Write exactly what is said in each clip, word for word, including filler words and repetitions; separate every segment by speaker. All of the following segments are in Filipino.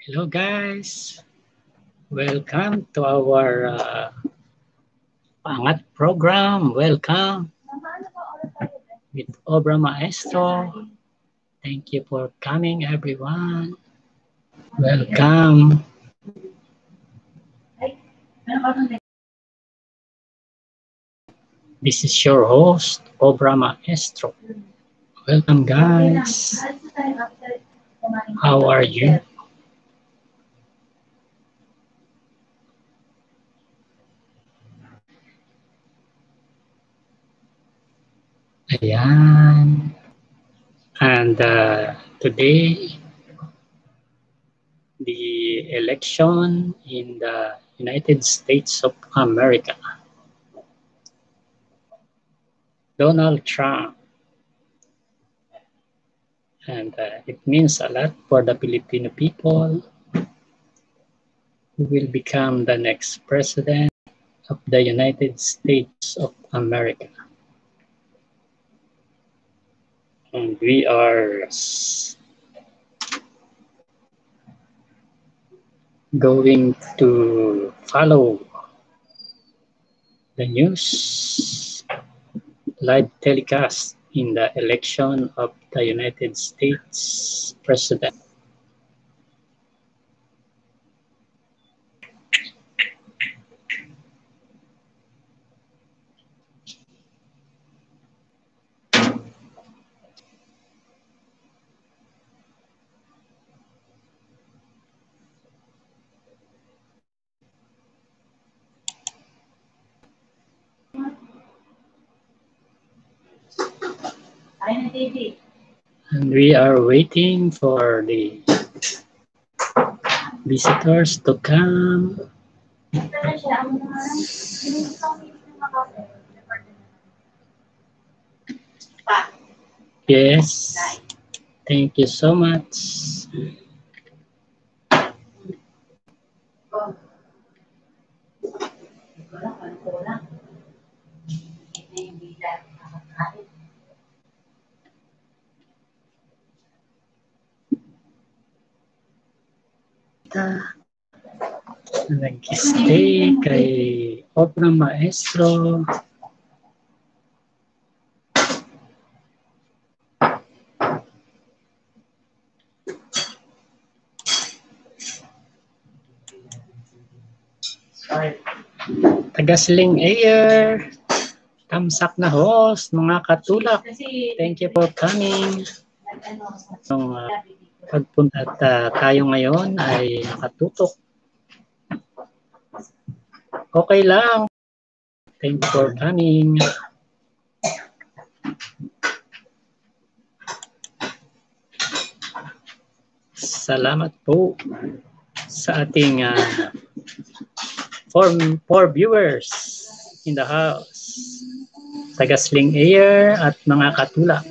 Speaker 1: Hello guys, welcome to our uh, Pangat program. Welcome with Obra Maestro. Thank you for coming everyone. Welcome. This is your host, Obra Maestro. Welcome guys. How are you? Ayan. And uh, today, the election in the United States of America. Donald Trump. And uh, it means a lot for the Filipino people who will become the next president of the United States of America. And we are going to follow the news live telecast in the election of the United States president. And we are waiting for the visitors to come. Yes, thank you so much. Nag-stay kay Obra Maestro. Tagasling Air, tamsak na host, mga katulak. Thank you for coming. So, uh, pagpunta at uh, tayo ngayon ay nakatutok. Okay lang. Thank you for coming. Salamat po sa ating uh, four, four viewers in the house. Tagasling Air at mga katulak.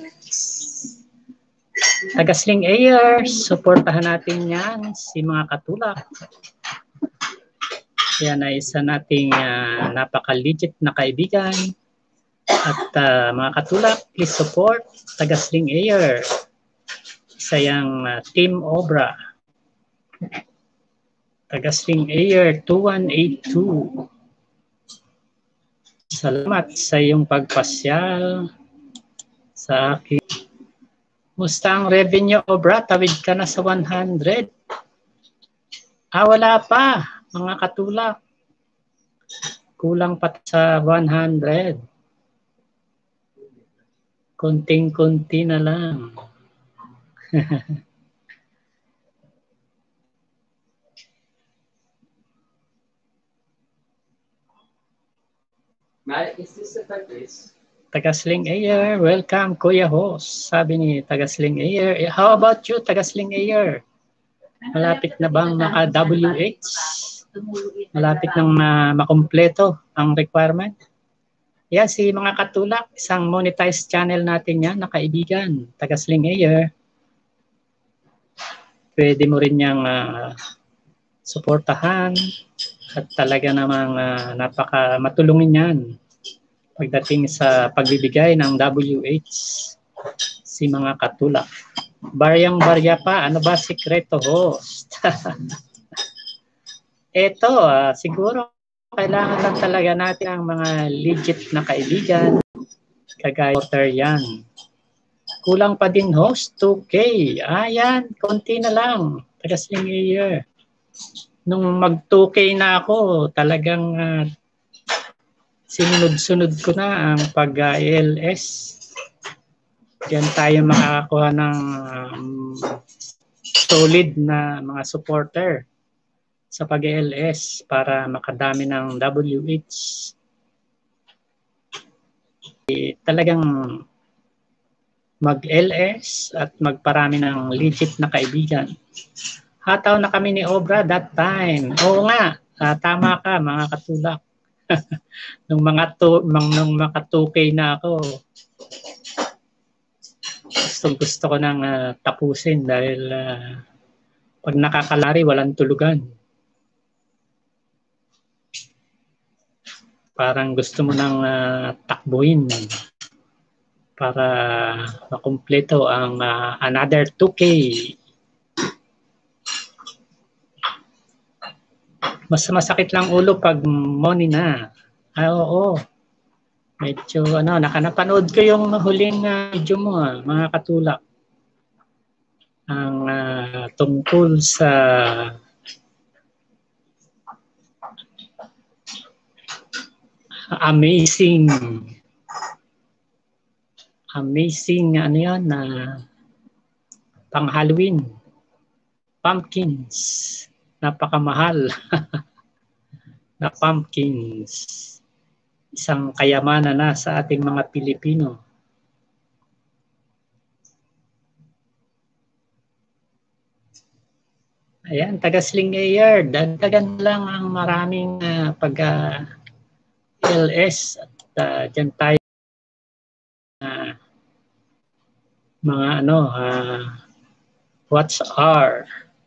Speaker 1: Tagasling Air, suportahan natin yan, si mga katulak. Yan ay isa nating uh, napaka-legit na kaibigan. At uh, mga katulak, please support Tagasling Air. Isa yung uh, Team Obra. Tagasling Air two one eight two. Salamat sa iyong pagpasyal sa akin. Musta ang revenue, Obra? Tawid ka na sa one hundred. Ah, wala pa, mga katulak. Kulang pa sa one hundred. Konting-konti na lang.
Speaker 2: Is this the place?
Speaker 1: Tagasling Air, welcome Kuya Host. Sabi ni Tagasling Air. How about you, Tagasling Air? Malapit na bang maka-W H? Malapit nang uh, makumpleto ang requirement? Yan, si mga katulak, isang monetized channel natin yan, nakaibigan, Tagasling Air. Pwede mo rin niyang uh, suportahan at talaga namang uh, napaka matulungin yan pagdating sa pagbibigay ng W H si mga katulak. Baryang-barya pa. Ano ba sikreto, host? Ito, uh, siguro kailangan lang talaga natin ang mga legit na kaibigan. Kagaya yan. Kulang pa din, host, two K. Ayan, konti na lang. Tagasling year. Nung mag two K na ako, talagang uh, sinunod-sunod ko na ang pag-I L S. Diyan tayo makakakuha ng um, solid na mga supporter sa pag-I L S para makadami ng W H. E, talagang mag-L S at magparami ng legit na kaibigan. Hataw na kami ni Obra that time. Oo nga, uh, tama ka mga katulak. nung mga to, nung mga two K na ako, gustong gusto ko nang uh, tapusin dahil uh, pag nakakalari, walang tulugan. Parang gusto mo nang uh, takbuhin para makumpleto ang uh, another two K. Mas masakit lang ulo pag money na. Ah, oo. Medyo ano, nakanapanood ko yung huling uh, video mo, ah, mga katulak. Ang uh, tungkol sa amazing amazing ano yan na uh, pang Halloween pumpkins, napakamahal na pumpkins, isang kayamanan na sa ating mga Pilipino. Ayan, taga-Sling Air, dagdagan lang ang maraming uh, pag-L S uh, at uh, dyan tayo uh, mga ano, uh, what's our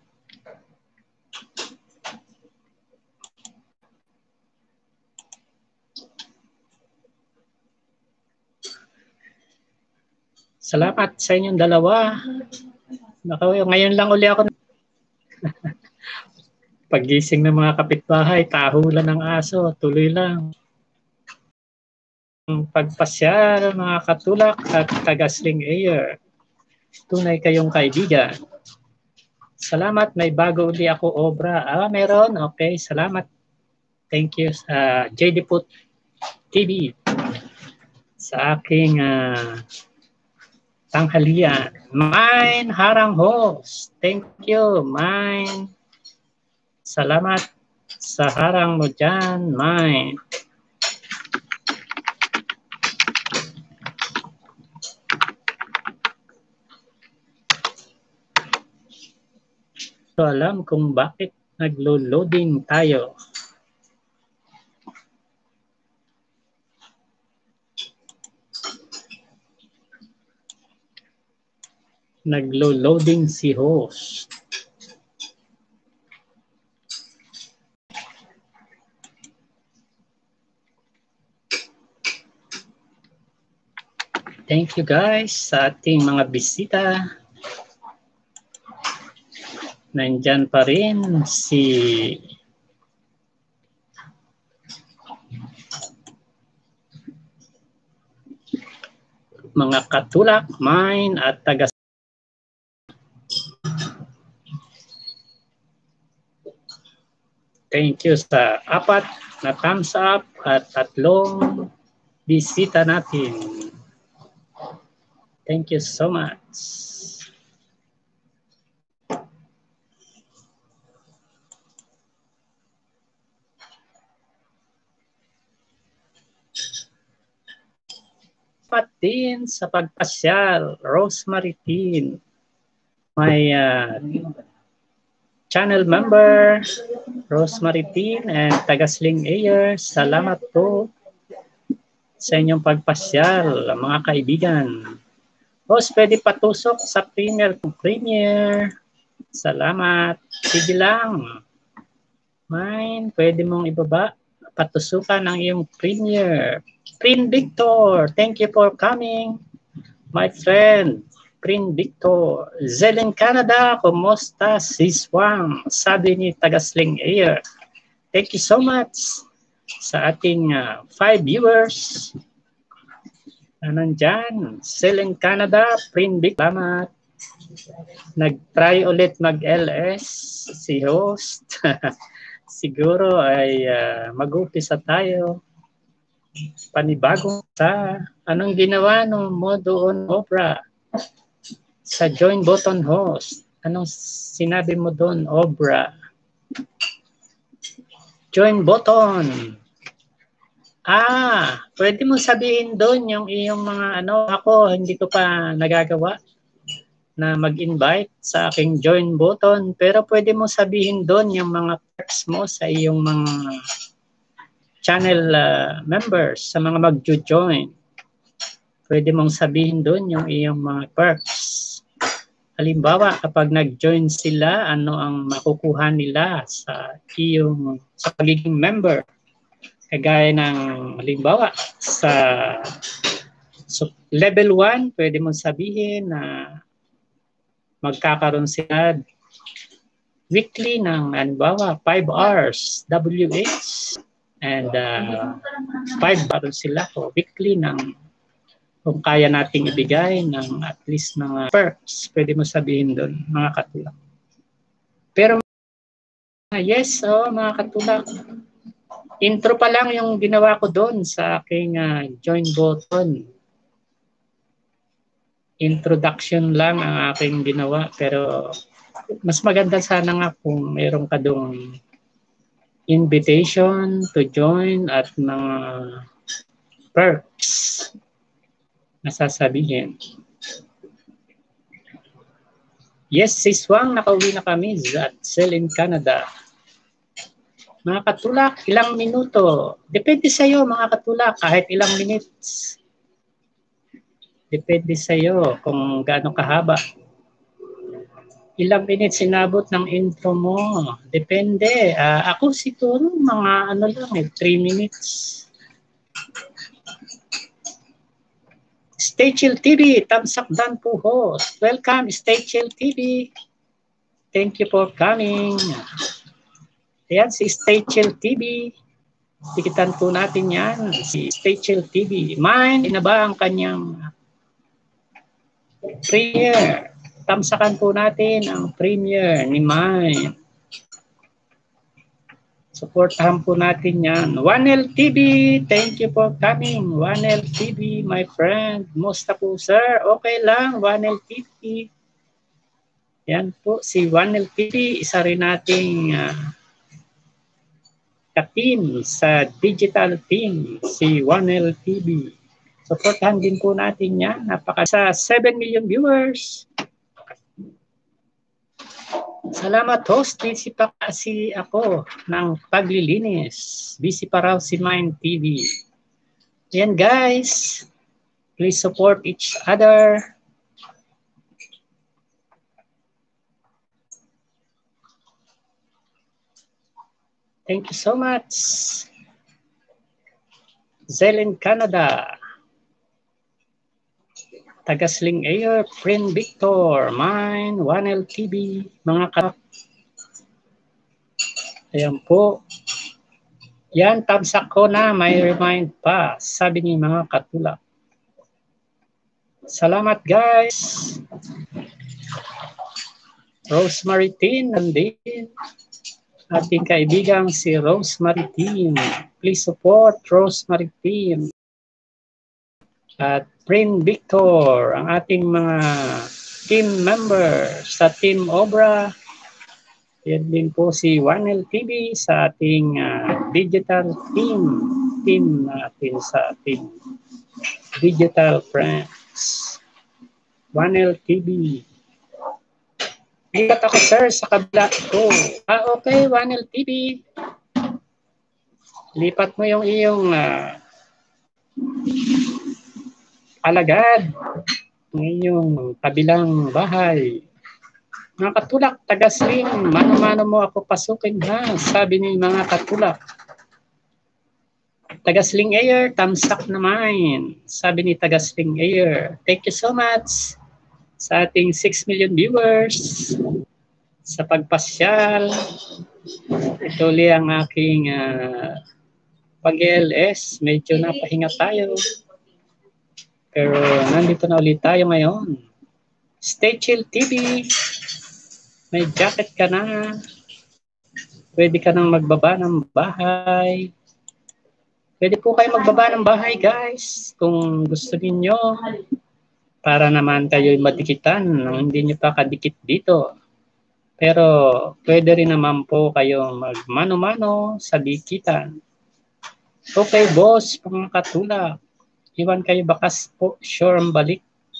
Speaker 1: salamat sa inyong dalawa. Nako, ngayon lang uli ako paggising ng mga kapitbahay, tahulan ng aso, tuloy lang. Pagpasyal, mga katulak at taga-Sling Air. Tunay kayong kaibigan. Salamat, may bago uli ako obra. Ah, meron? Okay, salamat. Thank you sa uh, J D Put T V sa aking uh, tanghalian. Mine Harang Host. Thank you, Mine. Salamat sa harang mo dyan, Mine. So, alam kung bakit naglo-loading tayo. Naglo-loading si host. Thank you guys sa ating mga bisita. Nandyan pa rin si mga katulak, Mine at taga thank you sa apat na thumbs up at tatlong bisita natin. Thank you so much. Pat din sa pagpasyal, Rosemary Tin, my uh, channel member, Rosemary Tin and taga-Sling Air, salamat po sa inyong pagpasyal, mga kaibigan. Host, pwede patusok sa Premier Premier. Salamat. Sige lang. Mine, pwede mong ibaba. Patusukan ang iyong Premier. Prin Victor, thank you for coming, my friend. Prin Victor. Zelen Canada, kumusta si Swang? Sabi ni Tagasling Air. Thank you so much sa ating uh, five viewers na nandyan. Zelen Canada, Prin Victor. Salamat. Nag-try ulit mag-L S si host. Siguro ay uh, mag-upisa tayo. Panibagong sa anong ginawa ng modo on Obra sa join button host. Anong sinabi mo doon, Obra? Join button. Ah, pwede mo sabihin doon yung iyong mga ano, ako hindi ko pa nagagawa na mag-invite sa aking join button, pero pwede mo sabihin doon yung mga perks mo sa iyong mga channel uh, members, sa mga mag-join. Pwede mong sabihin doon yung iyong mga perks. Halimbawa, kapag nag-join sila, ano ang makukuha nila sa iyong sa pagiging member. Kagaya ng halimbawa sa so, level one, pwede mong sabihin na magkakaroon sila weekly ng halimbawa five hours W H. And uh, five baron sila o weekly ng kung kaya nating ibigay ng at least mga perks, pwede mo sabihin doon, mga katulak. Pero uh, yes, oh, mga katulak, intro pa lang yung ginawa ko doon sa aking uh, join button. Introduction lang ang aking ginawa, pero mas maganda sana nga kung mayroon ka doon invitation to join at mga perks na sasabihin. Yes, si Swang, nakauwi na kami at Zelen Canada. Mga katulak, ilang minuto? Depende sa iyo, mga katulak, kahit ilang minutes. Depende sa iyo kung gaano kahaba. Ilang minutes sinabot ng intro mo. Depende. Uh, ako siguro mga ano lang eh, three minutes. Stay Chill T V, Tamsak Dan po host. Welcome, Stay Chill T V. Thank you for coming. Ayan, si Stay Chill T V. Tikitan po natin yan. Si Stay Chill T V. Mine, ina ba ang kanyang premiere? Tamsakan po natin ang premiere ni Mine. Supportahan po natin yan. one L T V, thank you for coming. one L T V, my friend. Musta po, sir? Okay lang, one L T V. Yan po, si one L T V, isa rin nating uh, ka-team sa digital team, si one L T V. Supportahan din po natin yan. Napaka sa seven million viewers. Salamat host, busy pa kasi ako ng paglilinis. Busy pa raw si Mine T V. Yan guys, please support each other. Thank you so much. Zelen Canada. Tagasling Air, Prin Victor, Mine, one L T V, mga kap. Ayan po. Yan, tamsak ko na, may remind pa, sabi ni mga katulak. Salamat guys. Rosemary Tin, nandin. Ating kaibigang si Rosemary Tin. Please support Rosemary Tin. At Prin Victor, ang ating mga team members sa Team Obra. Yan din po si one L T V sa ating uh, digital team. Team natin sa ating digital friends. one L T V. Lipat ako sir sa kabila ko. Ah okay, one L T V. Lipat mo yung iyong uh, alagad ngayong kabilang bahay. Mga katulak, tagasling, mano-mano mo ako pasukin ha, sabi ni mga katulak. Tagasling Air, tamsak naman, sabi ni Tagasling Air. Thank you so much sa ating six million viewers sa pagpasyal. Ito li ang aking uh, pag-L S. Medyo napahinga tayo. Pero nandito na ulit tayo ngayon. Stay Chill T V. May jacket ka na. Pwede ka nang magbaba ng bahay. Pwede po kayo magbaba ng bahay, guys. Kung gusto niyo para naman kayo'y madikitan nang hindi nyo pa kadikit dito. Pero pwede rin naman po kayong magmano-mano sa dikitan. Okay, boss, mga katulak. Iwan kayo bakas po, sure ang balik.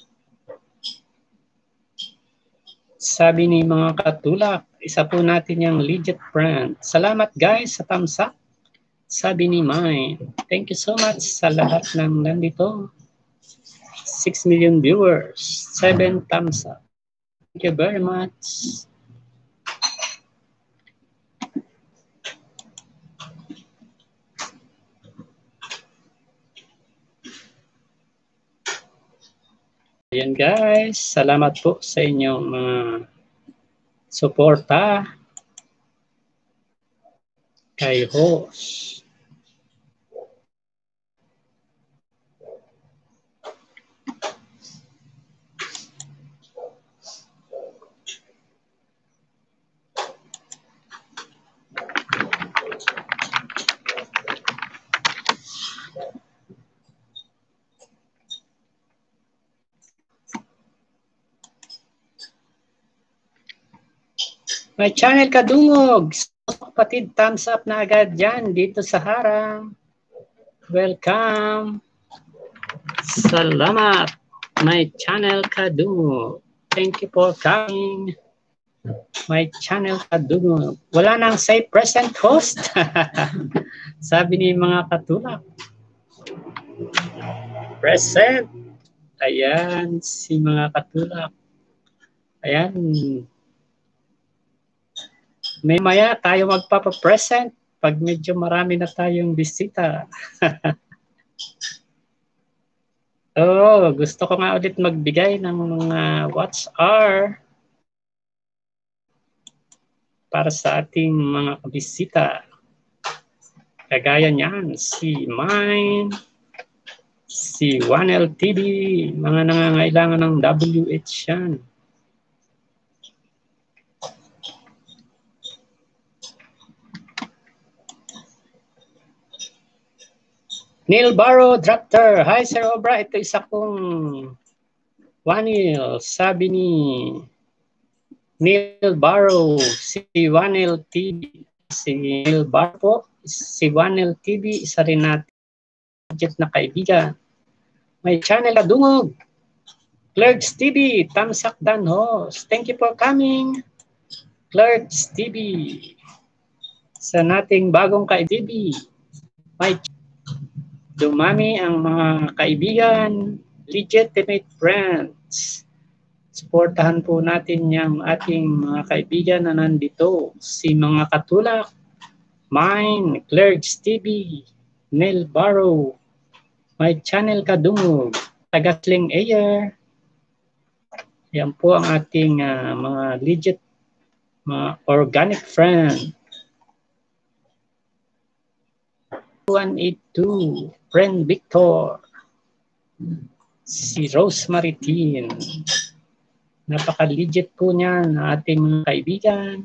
Speaker 1: Sabi ni mga katulak, isa po natin yung legit brand. Salamat guys sa thumbs up. Sabi ni Mine. Thank you so much sa lahat ng nandito. six million viewers, seven thumbs up. Thank you very much. Ayan guys, salamat po sa inyong mga uh, suporta kay host. My channel Kadungog. Kapatid, thumbs up na agad dyan dito sa harang. Welcome. Salamat. My channel Kadungog. Thank you for coming. My channel Kadungog. Wala nang say present host. Sabi ni mga katulak. Present. Ayan, si mga katulak. Ayan. May maya tayo magpapapresent pag medyo marami na tayong bisita. Oh, gusto ko nga ulit magbigay ng mga watch hour para sa ating mga bisita. Kagaya niyan, si Mine, si one L T V, mga nangangailangan ng W H yan. Neil Barrow, Drafter. Hi, Sir Obra. Ito isa kong Wanil. Sabi ni Neil Barrow, si Wanil T V. Si Neil Barrow, si Wanil T V, isa rin natin na kaibigan. May channel Kadungog. Clerks T V, thumbs up dan host. Thank you for coming. Clerks T V. Sa nating bagong kaibigan. May dumami ang mga kaibigan, legitimate friends. Suportahan po natin yung ating mga kaibigan na nandito. Si mga katulak, Mine, Clerks T V, Neil Barrow, My Channel Kadungog, Tagasling Ayer. Yan po ang ating uh, mga legit, mga organic friend. one eighty-two, Friend Victor, si Rose Maritin. Napaka-legit po niyan na ating mga kaibigan.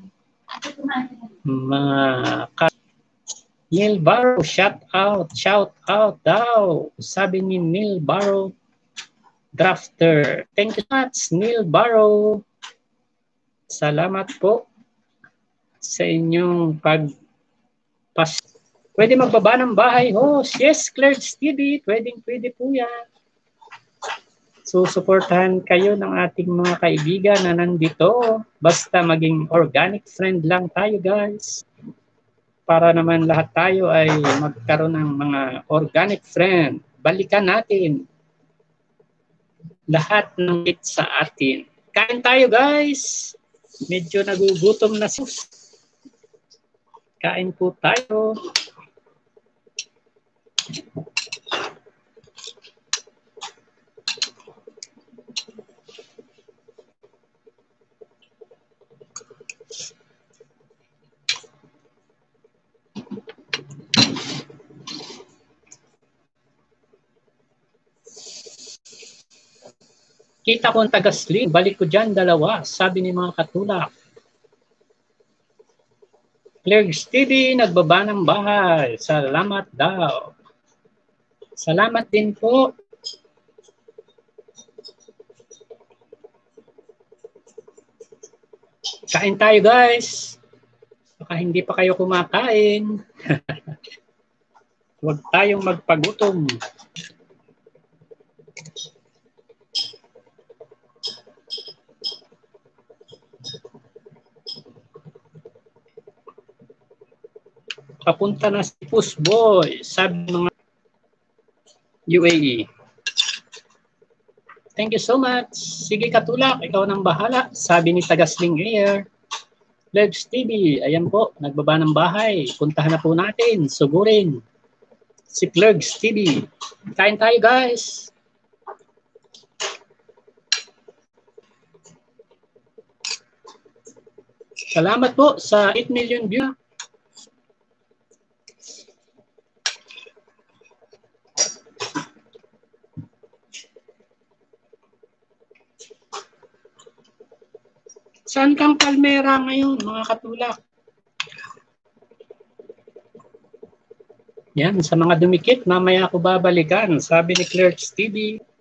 Speaker 1: Mga ka- Neil Barrow, shout out, shout out daw. Sabi ni Neil Barrow, Drafter. Thank you so much, Neil Barrow. Salamat po sa inyong pagpas. Pwede magbaba ng bahay host. Yes, Clerks T V, pwedeng pwede po yan. So, suportahan kayo ng ating mga kaibigan na nandito. Basta maging organic friend lang tayo, guys. Para naman lahat tayo ay magkaroon ng mga organic friend. Balikan natin lahat ng hit sa atin. Kain tayo, guys. Medyo nagugutom na sus. Kain po tayo. Kita ko ang taga-sling, balik ko dyan dalawa, sabi ni mga katulak. Clerks T V, nagbaba ng bahay. Salamat daw. Salamat din po. Kain tayo guys. Baka hindi pa kayo kumakain. Huwag tayong magpagutom. Papunta na si Pusboy, sabi mga U A E. Thank you so much. Sige katulak, ikaw nang bahala, sabi ni taga-sling air. Clerks T V, ayan po, nagbaba ng bahay. Puntahan na po natin, sugurin. Si Clerks T V. Kain tayo guys. Salamat po sa eight million view. Saan kang Palmera ngayon, mga katulak? Yan, sa mga dumikit, mamaya ako babalikan, sabi ni Clerks T V.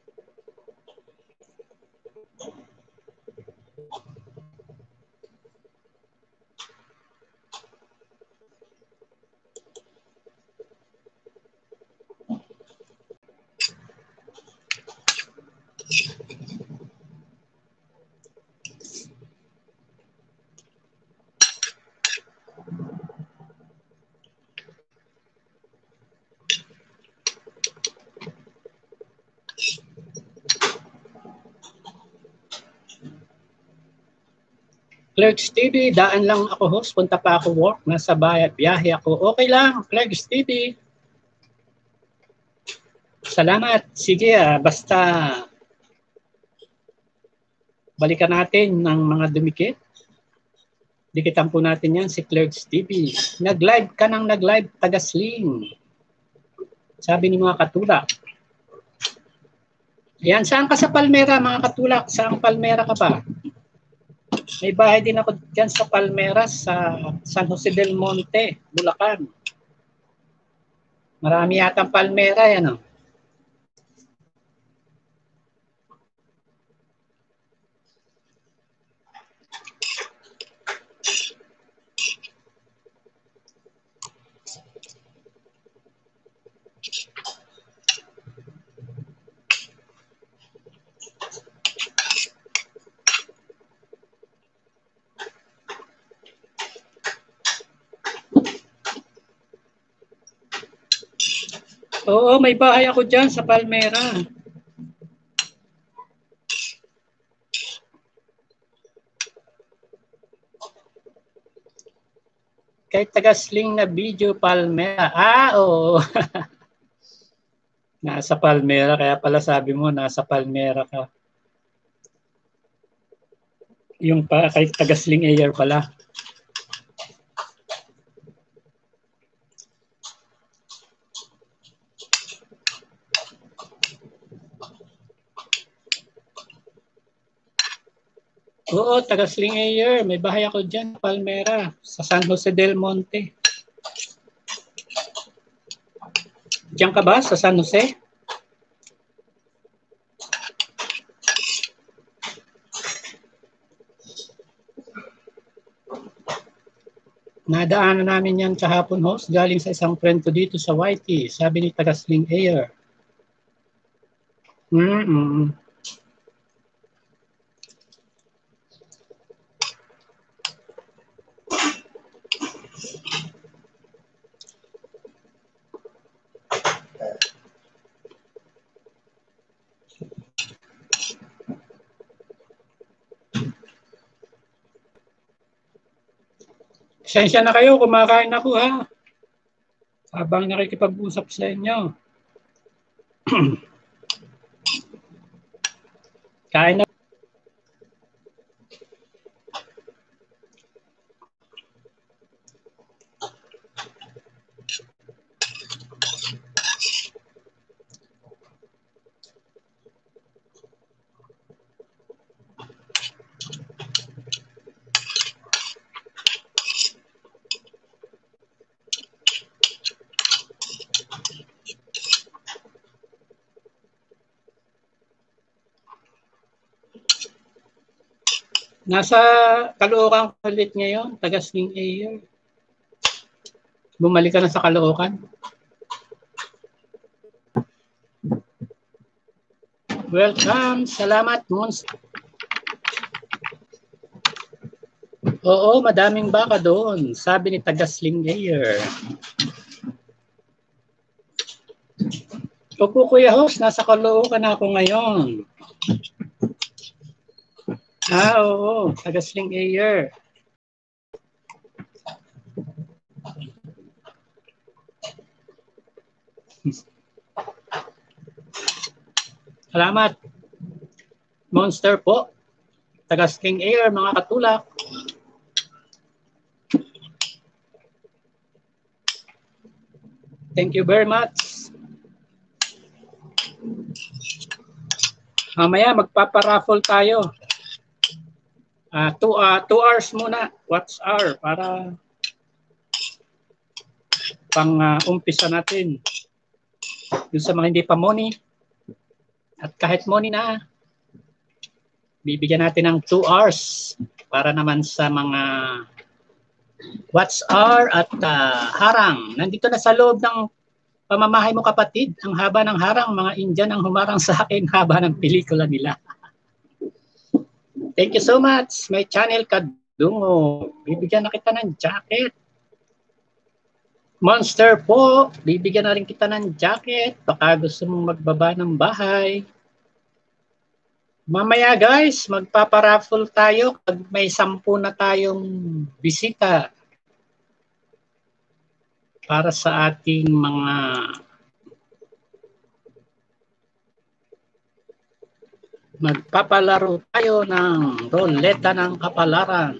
Speaker 1: Clerks T V, daan lang ako host, punta pa ako work, nasa bahay, biyahe ako. Okay lang, Clerks T V. Salamat. Sige, ah, basta balikan natin ng mga dumikit. Dikitan po natin yan si Clerks T V. Nag-live ka nang nag-live, taga-sling. Sabi ni mga katulak. Yan, saan ka sa Palmera, mga katulak? Saan Palmera ka pa? May bahay din ako dyan sa Palmera, sa San Jose del Monte, Bulacan. Marami yatang Palmera yan, oh. Oo, may bahay ako dyan sa Palmera. Kahit taga-sling na video, Palmera. Ah, oo. Nasa Palmera, kaya pala sabi mo, nasa Palmera ka. Yung pa, kahit taga-sling air pala. Oo, taga-sling air. May bahay ako dyan, Palmera, sa San Jose del Monte. Diyan ka ba, sa San Jose? Nadaanan namin yan kahapon, host, galing sa isang friend ko dito sa Whitey. Sabi ni taga-sling air. Mm-mm. Sensya na kayo, kumakain ako ha. Habang nakikipag-usap sa inyo. Kain na. Nasa Caloocan ulit ngayon, taga Sling Air. Bumalik ka na sa Caloocan. Welcome, salamat Mons. Oo, madaming baka doon, sabi ni taga Sling Air. Opo Kuya Host, nasa Caloocan ako ngayon. Ah, oo, taga Sling Air. Salamat. Monster po. Taga Sling Air, mga katulak. Thank you very much. Mamaya magpaparaffle tayo. Uh, two, uh, two hours muna. What's hour? Para pang uh, umpisa natin. Yung sa mga hindi pa money. At kahit money na, bibigyan natin ng two hours para naman sa mga what's hour at uh, harang. Nandito na sa loob ng pamamahay mo kapatid, ang haba ng harang, mga Indian ang humarang sa akin, haba ng pelikula nila. Thank you so much. May channel Kadungo. Bibigyan na kita ng jacket. Monster po, bibigyan na rin kita ng jacket. Baka gusto mong magbaba ng bahay. Mamaya guys, magpaparaffle tayo pag may sampu na tayong bisita para sa ating mga magpapalaro tayo ng roleta ng kapalaran.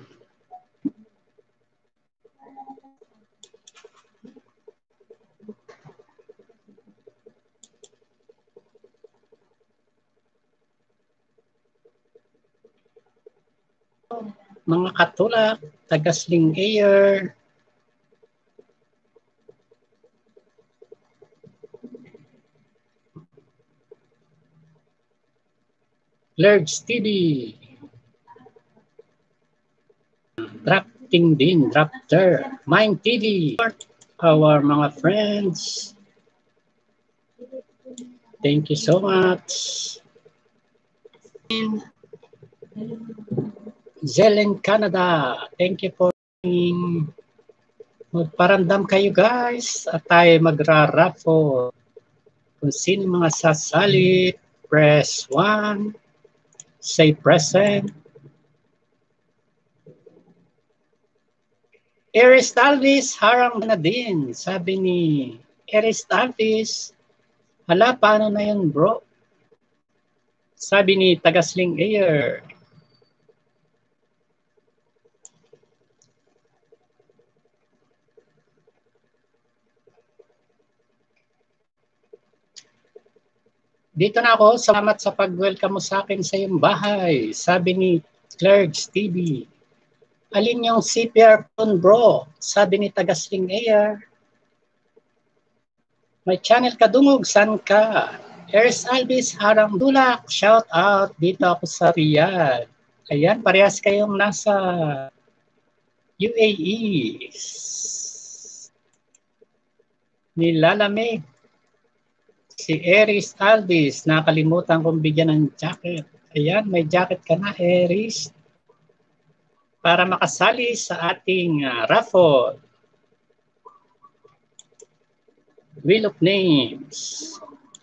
Speaker 1: Mga katulak, taga Sling Air, Lerds T V, Drafting din, Drafter, Mind T V, our mga friends. Thank you so much. Zelen Canada, thank you for being. Magparamdam kayo guys at tayo magra-raffle. Kung sino mga sasali, press one, say present. Eris Talvis, harang na din. Sabi ni Eris Talvis, hala, paano na yun bro? Sabi ni taga Sling Air. Dito na ako, salamat sa pag-welcome mo sa akin sa iyong bahay. Sabi ni Clerks T V. Alin yung C P R phone bro? Sabi ni taga Sling Air. May channel Kadungog, san ka? Eris Alvis, harang dulak. Shout out, dito ako sa Riyadh. Ayan, parehas kayong nasa U A E. Nilalamig. Si Eris Alvis, nakalimutan kong bigyan ng jacket. Ayan, may jacket ka na, Eris. Para makasali sa ating uh, raffle. Wheel of Names.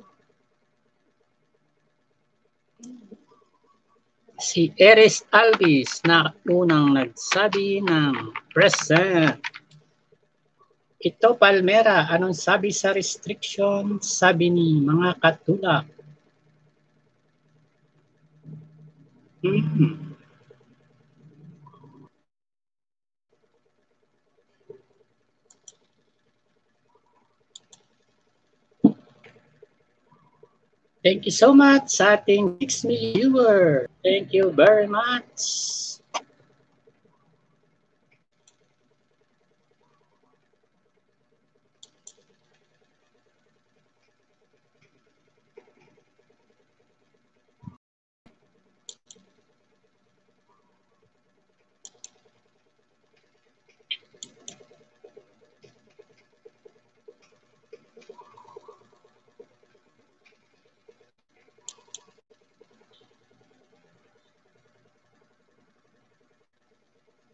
Speaker 1: Si Eris Alvis na unang nagsabi ng present. Ito, Palmera, anong sabi sa restriction? Sabi ni mga katulak. Mm-hmm. Thank you so much sa ating six million viewer. Thank you very much.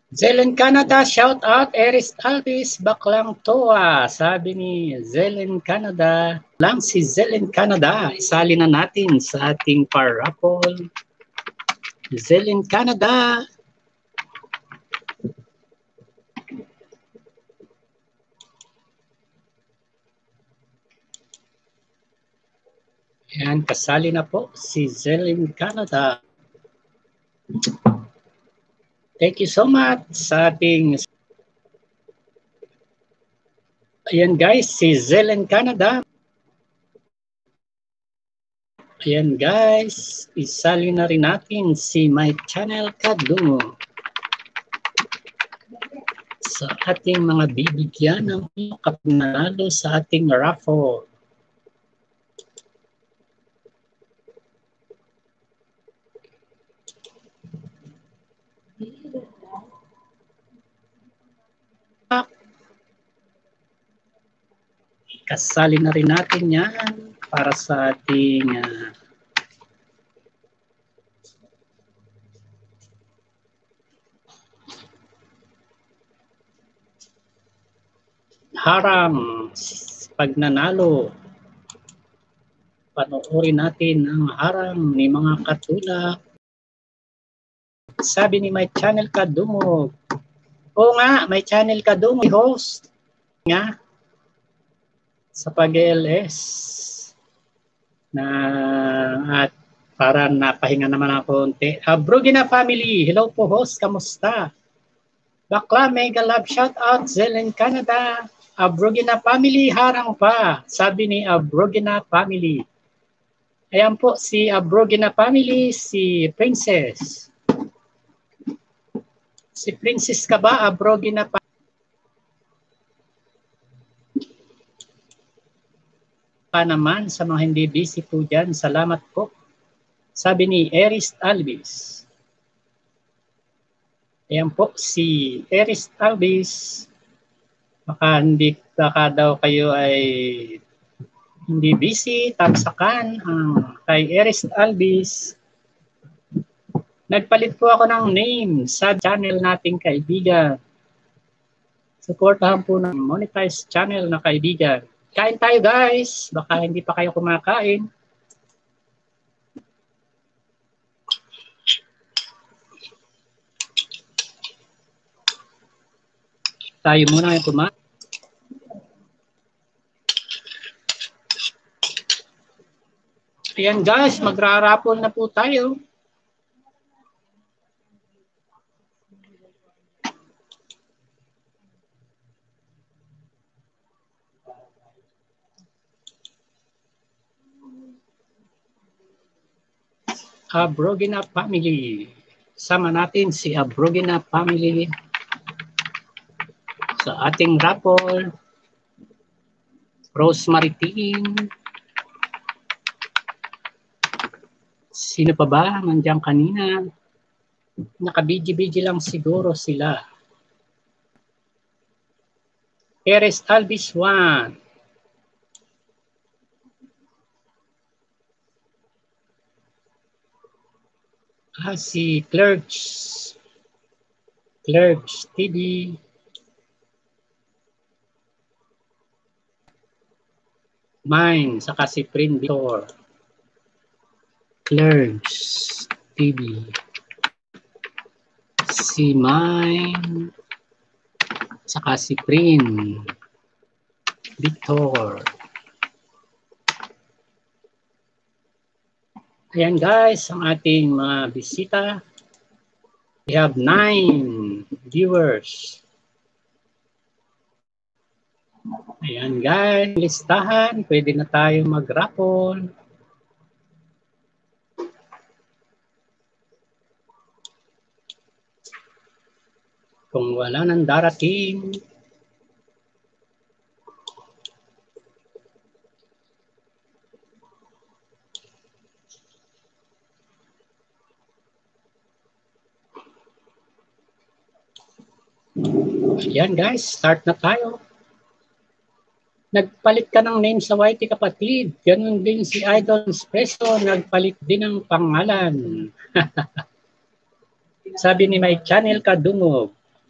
Speaker 1: Zelen Canada, shout out. Eris Alvis, baklang toa. Sabi ni Zelen Canada. Lang si Zelen Canada. Isali na natin sa ating parapol. Zelen Canada. Ayan, kasali na po si Zelen Canada. Thank you so much sa ating... Ayan guys, si Zelen Canada. Ayan guys, isali na rin natin si My Channel Kadungo sa ating mga bibigyan ng kapanalo sa ating raffle. Kasali na rin natin yan para sa ating uh, harang pag nanalo. Panoorin natin ang harang ni mga katulak. Sabi ni My Channel Kadungog. Oo nga, My Channel Kadungog, host nga sa pag-L S na at para napahinga naman ako konti. Abrogina family, hello po host, kamusta? Bakla, mega love shout out, Zelen Canada. Abrogina family, harang pa, sabi ni Abrogina family. Ayan po si Abrogina family, si Princess. Si Princess ka ba, Abrogina family? Pa naman sa mga hindi busy po dyan, salamat po. Sabi ni Eris Alvis. Ayan po si Eris Alvis. Baka hindi baka daw kayo ay hindi busy, tamsakan ang kay Eris Alvis. Nagpalit po ako ng name sa channel nating kaibigan. Supportahan po ng monetized channel na kaibigan. Kain tayo guys, baka hindi pa kayo kumakain. Tayo muna yung kumain. Ayan guys, magrarapol na po tayo. Abrogina family. Sama natin si Abrogina family sa ating raffle. Rose Maritin. Sino pa ba? Nandiyan kanina. Naka-B G-B G lang siguro sila. Eres Alvis Juan. Ah, si Clerks. Clerks T V. Mine, saka si Prin Victor. Clerks T V. Si Mine, saka si Prin Victor. Ayan guys, ang ating mga bisita. We have nine viewers. Ayan guys, listahan. Pwede na tayo mag-raffle. Kung wala nang darating, ayan guys, start na tayo. Nagpalit ka ng name sa Y T kapatid. Ganun din si Idol Espresso, nagpalit din ng pangalan. Sabi ni My Channel Kadungog.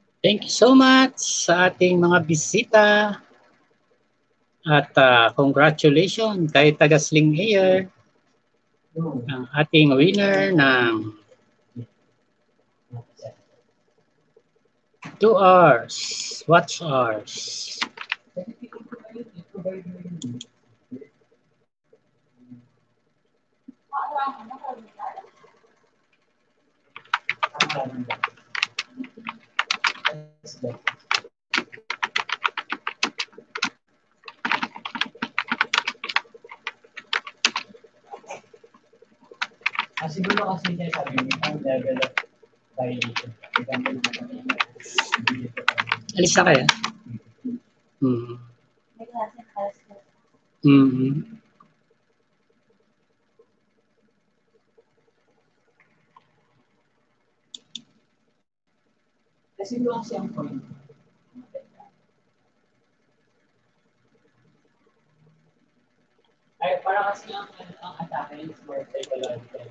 Speaker 1: Thank you so much sa ating mga bisita. At uh, congratulations kay Tagasling Air, ang ating winner ng two hours, watch hours.
Speaker 3: Ah, siguro kasi niya sabi niya, ang level of violation.
Speaker 1: Alis na kaya? Mm. Mm-hmm.
Speaker 3: Kasi doon kasi ang point. Ay, para kasi ang, ang atake is more psychological.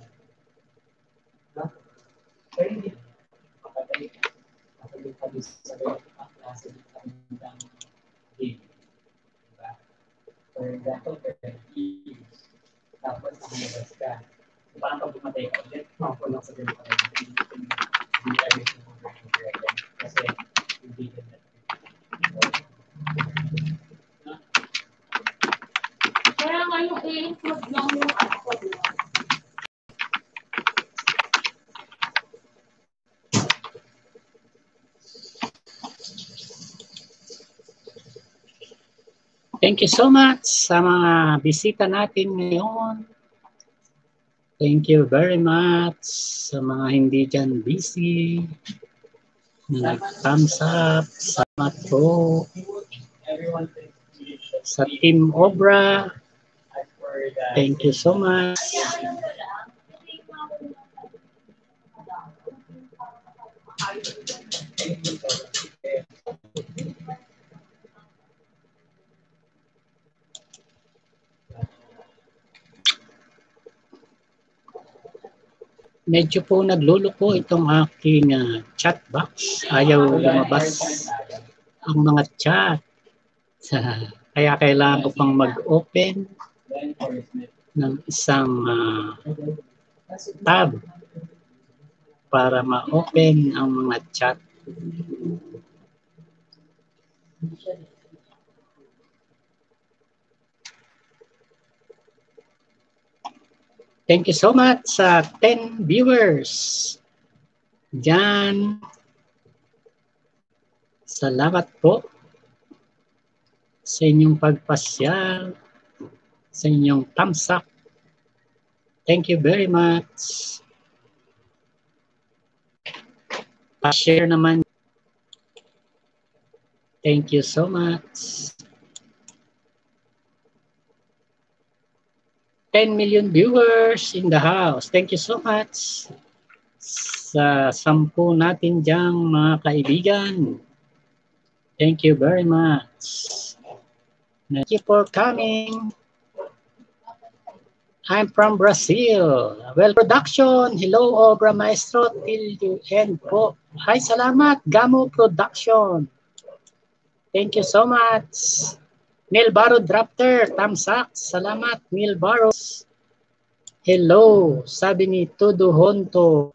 Speaker 3: No? Pero hindi. Makatay ka. Makatay ka doon sa ang klase ng kanilang game. Diba? For example, years. Tapos, nakalabas ka. So, parang pag bumatay ka ulit, makakulong sa ganun pa rin. Hindi everything over and over again. Kasi, hindi ka na.
Speaker 2: Kaya nga yung i-include lang yung ano ko.
Speaker 1: Thank you so much sa mga bisita natin ngayon. Thank you very much sa mga hindi dyan busy. Nag-thumbs up. Salamat po. Sa Team Obra. Thank you so much. Medyo po nagluluko itong aking uh, chat box. Ayaw lumabas ang mga chat. Kaya kailangan ko pang mag-open ng isang uh, tab para ma-open ang mga chat. Thank you so much sa ten viewers. Diyan. Salamat po sa inyong pagpasyal, sa inyong thumbs up. Thank you very much. Pa-share naman. Thank you so much. ten million viewers in the house. Thank you so much sa sampu natin diyang mga kaibigan. Thank you very much. Thank you for coming. I'm from Brazil. Well, production. Hello, Obra Maestro. Till you end po. Hi, salamat. Gamo Production. Thank you so much. Neil Baro Drafter. Thumbs up. Salamat, Neil Baro. Hello, sabi ni Tudo Honto.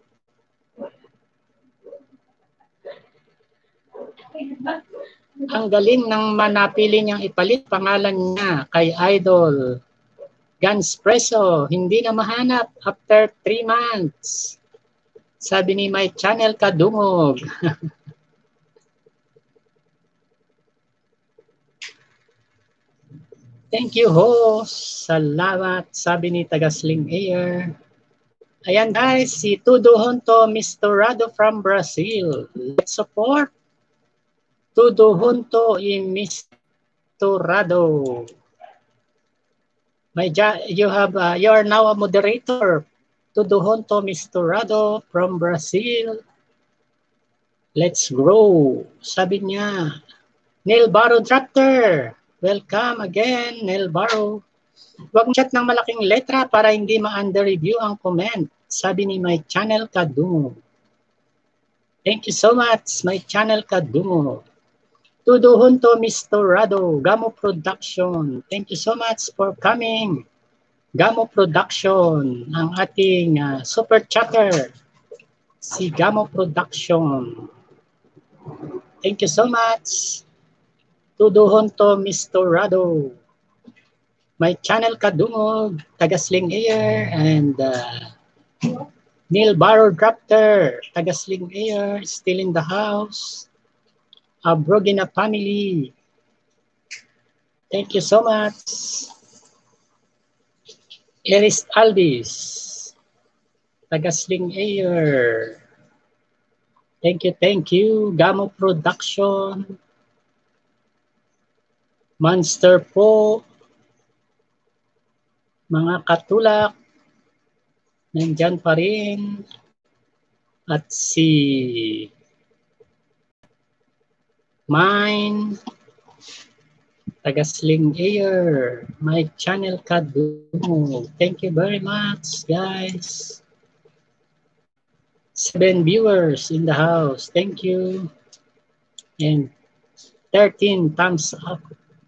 Speaker 1: Ang galing ng manapili niyang ipalit pangalan niya kay Idol. Guns Preso, hindi na mahanap after three months. Sabi ni My Channel Kadungog. Thank you, host. Salamat, sabi ni Tagasling Air. Ayan guys, si Tudo Honto Misturado from Brazil. Let's support Tudo Honto y Misturado. My you have uh, you are now a moderator. Tudo Honto Misturado from Brazil. Let's grow. Sabi niya. Neil Baro Drafter. Welcome again, Neil Baro. Huwag chat ng malaking letra para hindi ma-under review ang comment. Sabi ni My Channel Kadungo. Thank you so much, my channel Kadungo. Tuduhon to Mister Rado, Gamo Production. Thank you so much for coming. Gamo Production, ang ating uh, super chatter, si Gamo Production. Thank you so much. Tuduhon to Mister Rado. My channel Kadungo, Tagasling Air, and uh, Neil Barrow Drafter, Tagasling Air, still in the house. Abrogina family. Thank you so much. Eris Aldis, Tagasling Air. Thank you, thank you. Gamo Production. Monster po. Mga katulak. Nandyan pa rin. At si Mine. Tagasling Air. My channel Kadungo. Thank you very much, guys. Seven viewers in the house. Thank you. And thirteen thumbs up.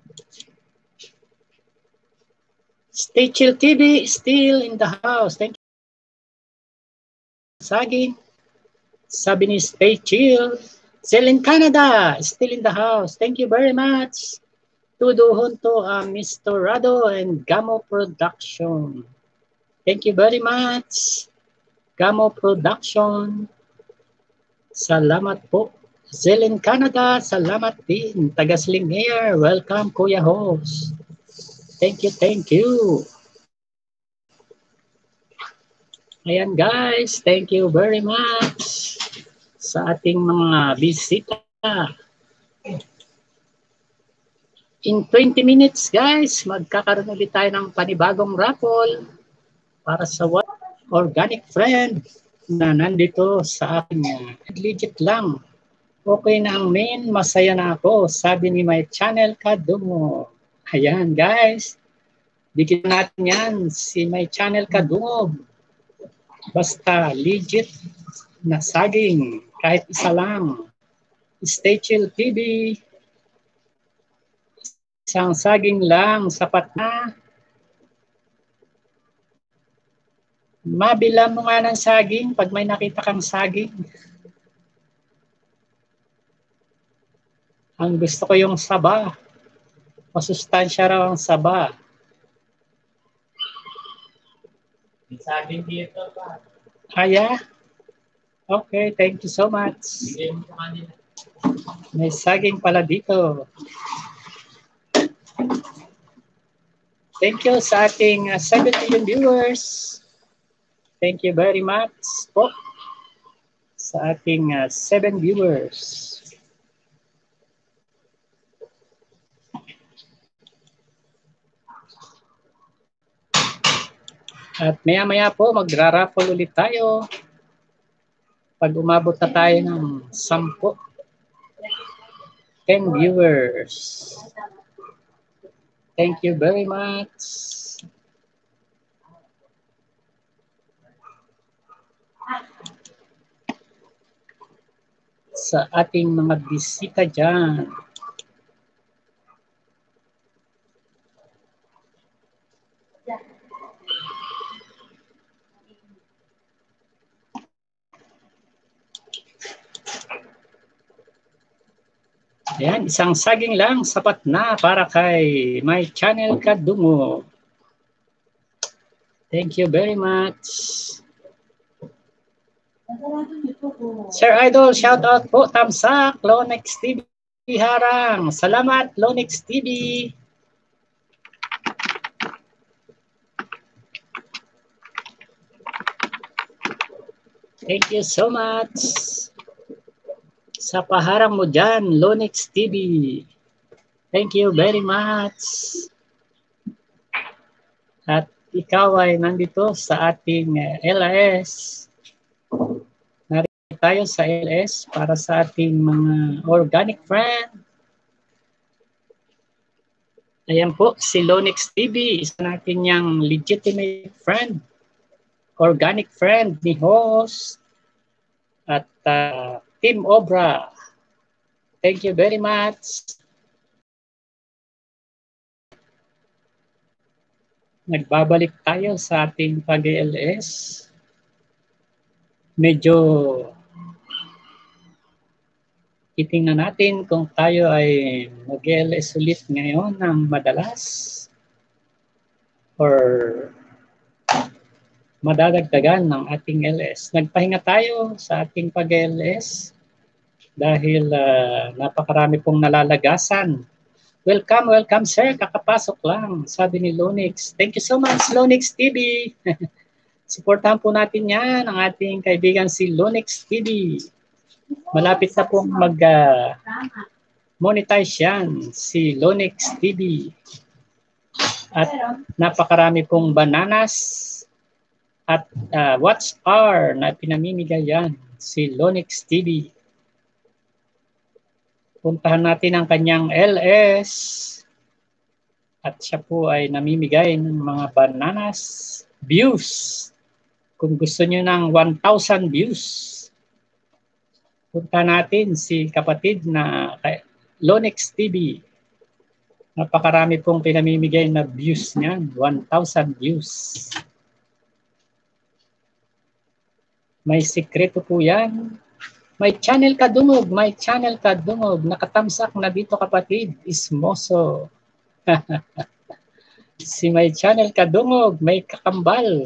Speaker 1: Stay Chill T V still in the house. Thank you. Saging. Sabi ni Stay Chill. Still in Canada. Still in the house. Thank you very much. Tuduhon to uh, Mister Rado and Gamo Production. Thank you very much. Gamo Production. Salamat po. Zelen Canada, salamat din. Tagasling Air, welcome Kuya Host. Thank you, thank you. Ayan guys, thank you very much sa ating mga bisita. In twenty minutes guys, magkakaroon ulit tayo ng panibagong raffle para sa organic friend na nandito sa aking uh, legit lang. Okay na ang main, masaya na ako, sabi ni my channel Kadungo. Ayan guys, bigyan natin yan si my channel Kadungo. Basta legit na saging, kahit isa lang. Stay Chill T V. Isang saging lang, sapat na. Mabila mo nga ng saging pag may nakita kang saging. Ang gusto ko yung saba. Masustansya raw ang saba.
Speaker 3: May saging dito pa.
Speaker 1: Kaya? Okay, thank you so much.
Speaker 3: Bigay mo sa kanila.
Speaker 1: May saging pala dito. Thank you sa ating uh, seven million viewers. Thank you very much po sa ating uh, seven viewers. At maya-maya po magra-raffle ulit tayo pag umabot na tayo ng sampu. ten viewers. Thank you very much. Sa ating mga bisita dyan. Ayan, isang saging lang, sapat na para kay my channel Kadungo. Thank you very much. Sir Idol, shout out po, thumbs up, Lonex T V Harang. Salamat, Lonex T V. Thank you so much. Sa paharang mo dyan, Lonex T V. Thank you very much. At ikaw ay nandito sa ating uh, L S. Narito tayo sa L S para sa ating mga organic friend. Ayan po, si Lonex T V, isa natin yung legitimate friend, organic friend ni host. At uh, Team Obra. Thank you very much. Nagbabalik tayo sa ating pag-E L S. Medyo titingnan natin kung tayo ay mag-E L S ulit ngayon ng madalas or madadagdagan ng ating L S. Nagpahinga tayo sa ating pag-E L S dahil uh, napakarami pong nalalagasan. Welcome, welcome sir. Kakapasok lang, sabi ni Lonix. Thank you so much, Lonix T V. Supportahan po natin yan, ang ating kaibigan si Lonix T V. Malapit na pong mag-monetize uh, yan, si Lonix T V. At napakarami pong bananas at uh, watch hour na pinamimigay yan, si Lonix T V. Puntahan natin ang kanyang L S at siya po ay namimigay ng mga bananas views. Kung gusto nyo ng one thousand views, punta natin si kapatid na Lonix T V. Napakarami pong pinamimigay na views niyan, one thousand views. May sikreto po yan. May channel ka dungog, may channel ka dungog. Nakatamsak na dito kapatid, Ismoso. Si may channel ka dungog, may kakambal.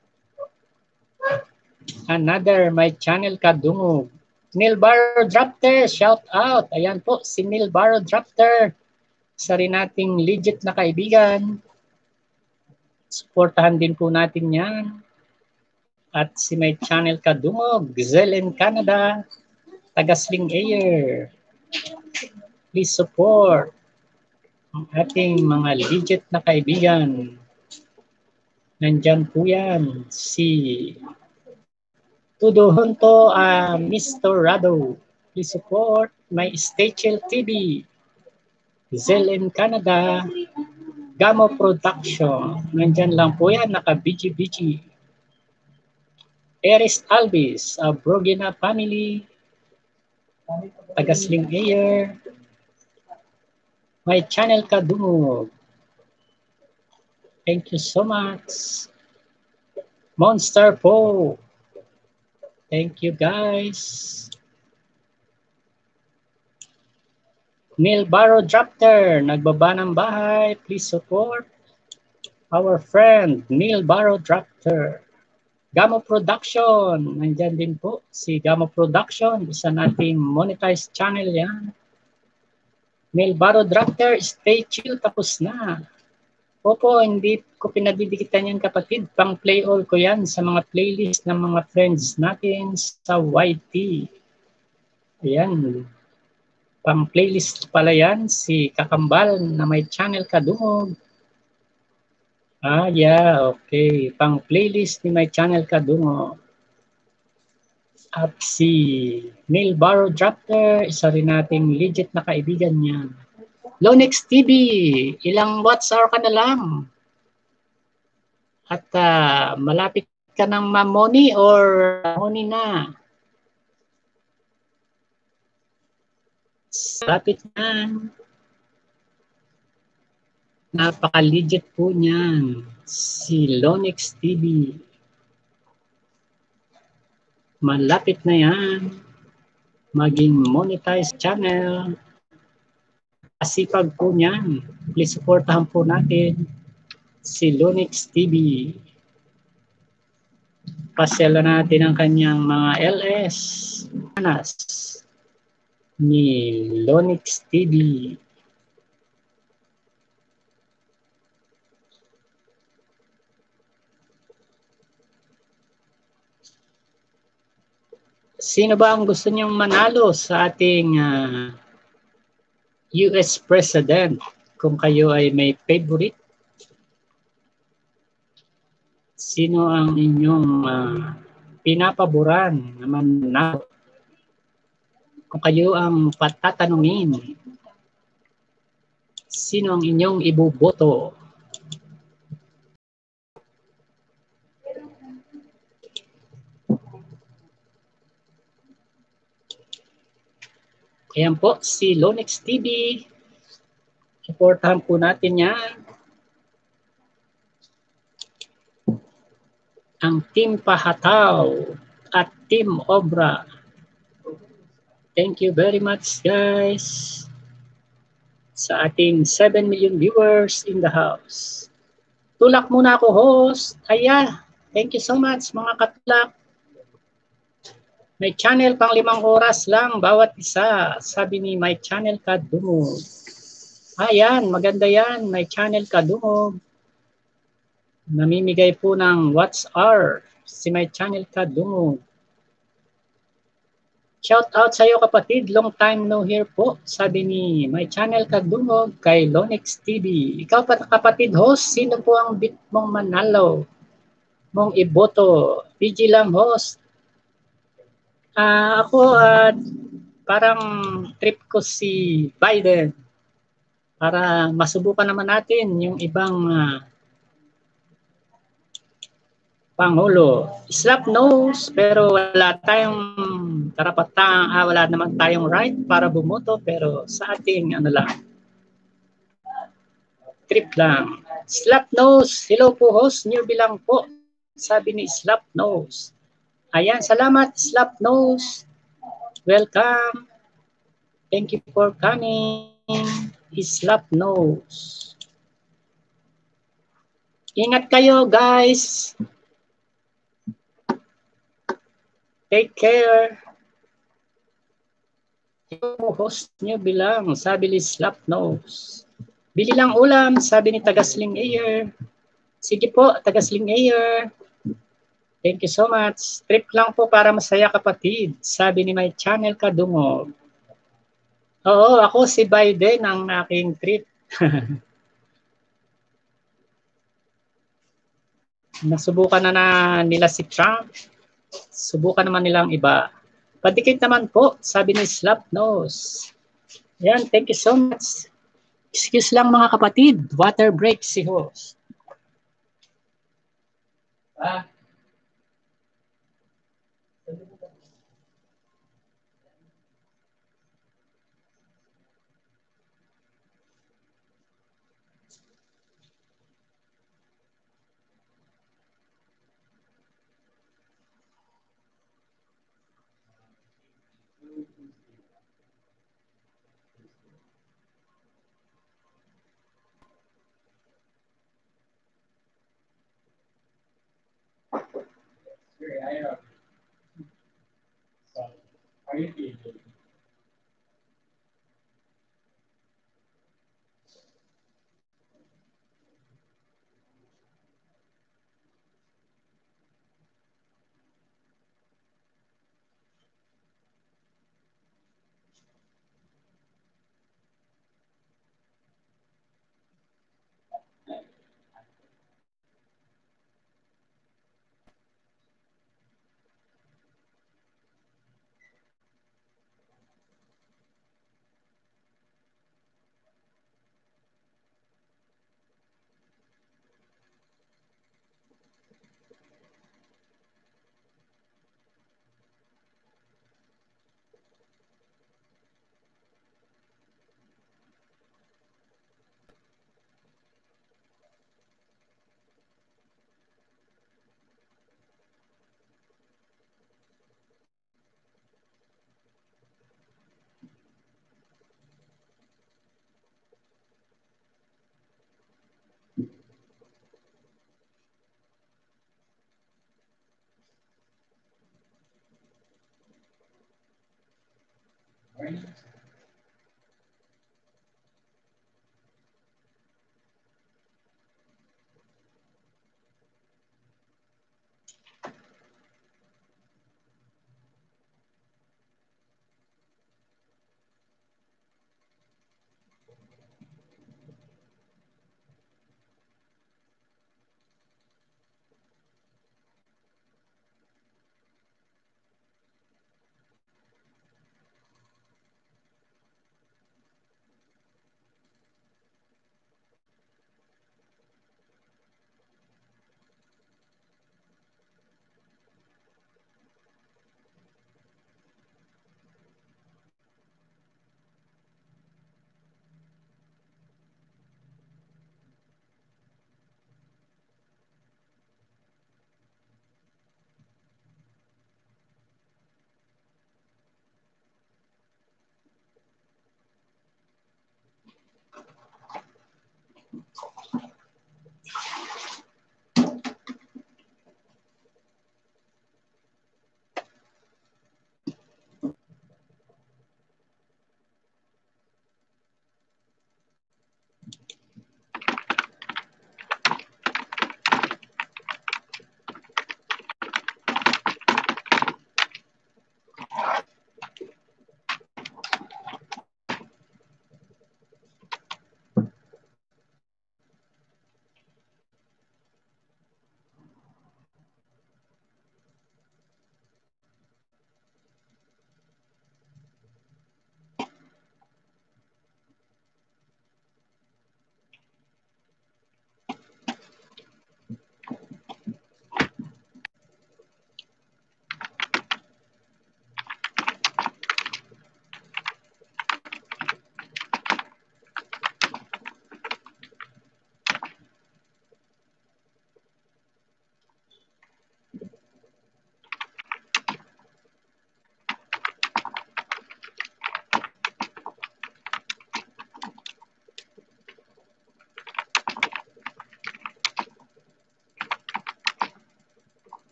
Speaker 1: Another may channel ka dungog. Neil Barrow Drafter, shout out. Ayan po, si Neil Barrow Drafter. Isa rin nating legit na kaibigan. Supportahan din po natin yan. At si may channel ka dungog, Zelen Canada, Tagasling Air. Please support ang ating mga legit na kaibigan. Nandyan po yan, si Tudo Hunto, uh, Mister Rado. Please support my Stachel T V, Zelen Canada, Gamo Production. Nandyan lang po yan, naka-B G B G. Eris Alvis, uh, Brogina Family, Tagasling Air, my channel ka dungog. Thank you so much. Monster Po. Thank you guys. Neil Barrow Drafter, nagbaba ng bahay. Please support our friend Neil Barrow Drafter. Gamo Production, nandyan din po si Gamo Production, isa nating monetized channel yan. Neil Barrow Drafter, stay chill, tapos na. Opo, hindi ko pinadidikitan yan kapatid, pang play all ko yan sa mga playlist ng mga friends natin sa Y T. Ayan, pang playlist pala yan, si Kakambal na may channel ka dungog. Ah, yeah, okay. Pang playlist ni my channel ka dungog. At si Neil Barrow Drafter, isa rin nating legit na kaibigan niya. Lonix T V, ilang watts hour ka na lang? At uh, malapit ka ng mamoni or moni na? Malapit na. Napaka-legit po niyan. Si Lonix T V. Malapit na yan. Maging monetized channel. Asipag po niyan. Please supportahan po natin si Lonix T V. Pasela natin ang kanyang mga L S. Anas ni Lonix T V. Sino ba ang gusto niyong manalo sa ating uh, U S President? Kung kayo ay may favorite, sino ang inyong uh, pinapaboran naman na? Kung kayo ang patatanungin, sino ang inyong iboboto? Ayan po, si Lonex T V. Supportahan po natin yan. Ang Team Pahataw at Team Obra. Thank you very much, guys, sa ating seven million viewers in the house. Tulak muna ako, host. Aya, thank you so much, mga katulak. May channel pang limang oras lang bawat isa, sabi ni My Channel Kadungog. Ayan, maganda yan, My Channel Kadungog. Namimigay po ng What's R si My Channel Kadungog. Shout out sa iyo kapatid, long time no hear po, sabi ni My Channel Kadungog kay Lonex T V. Ikaw pa kapatid host, sino po ang bit mong manalo? Mong iboto? P G lang host. Uh, ako at uh, parang trip ko si Biden para masubukan naman natin yung ibang uh, Pangulo. Slap nose, pero wala tayong karapatan, ah, wala naman tayong right para bumoto, pero sa ating ano lang, trip lang. Slap nose, hello po host, newbie lang po, sabi ni Slap nose. Ayan, salamat Slap nose. Welcome. Thank you for coming. Slap nose. Ingat kayo guys. Take care. Yung host nyo bilang, sabi ni Slap Nose. Bili lang ulam, sabi ni Tagasling Air. Sige po, Tagasling Air. Thank you so much. Trip lang po para masaya kapatid, sabi ni My Channel Kadungog. Oo, ako si Biden ang aking trip. Nasubukan na, na nila si Trump. Subukan naman nilang iba. Padikit naman po, sabi ni Slap Nose. Yan, thank you so much. Excuse lang mga kapatid, water break si host. Ah. Are you feeling?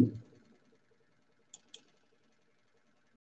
Speaker 3: Thank you.